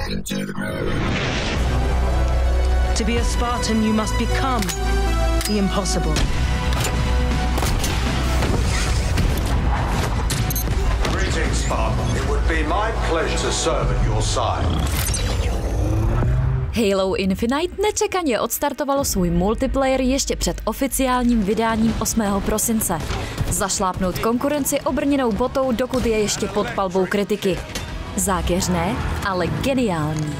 To be a Spartan, you must become the impossible. Greetings, Spartan. It would be my pleasure to serve at your side. Halo Infinite nečekaně odstartovalo svůj multiplayer ještě před oficiálním vydáním 8. prosince. Zašlápnout konkurenci obrněnou botou, dokud je ještě pod palbou kritiky. Zákeřné, ale geniální.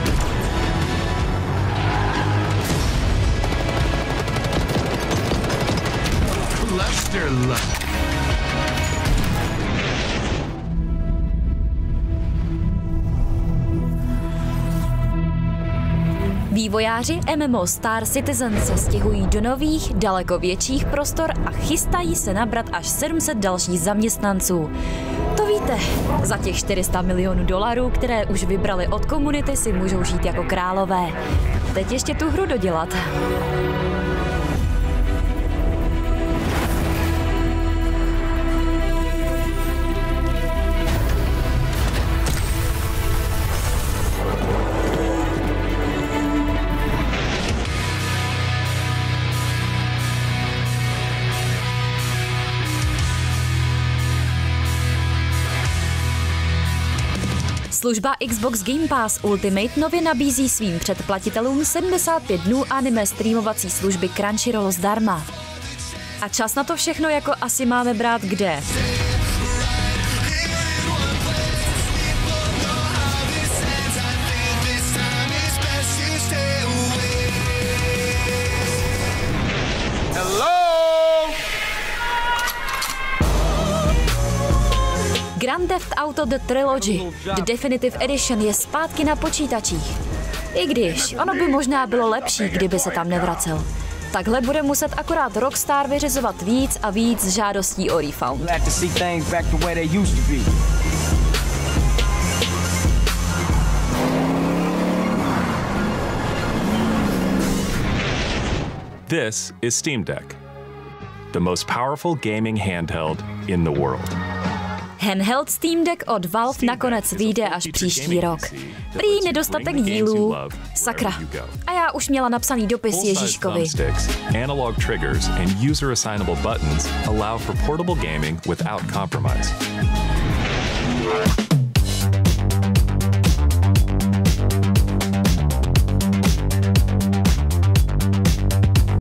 Vývojáři MMO Star Citizen se stěhují do nových, daleko větších prostor a chystají se nabrat až 700 dalších zaměstnanců. To víte, za těch $400 milionů, které už vybrali od komunity, si můžou žít jako králové. Teď ještě tu hru dodělat. Služba Xbox Game Pass Ultimate nově nabízí svým předplatitelům 75 dnů anime streamovací služby Crunchyroll zdarma. A čas na to všechno jako asi máme brát kde? Grand Theft Auto The Trilogy, The Definitive Edition, je zpátky na počítačích. I když, ono by možná bylo lepší, kdyby se tam nevracel. Takhle bude muset akorát Rockstar vyřizovat víc a víc žádostí o refund. This is Steam Deck, the most powerful gaming handheld in the world. Handheld Steam Deck od Valve nakonec vyjde až příští rok. Prý nedostatek dílů. Sakra. A já už měla napsaný dopis Ježíškovi. Analog triggers and user assignable buttons allow for portable gaming without compromise.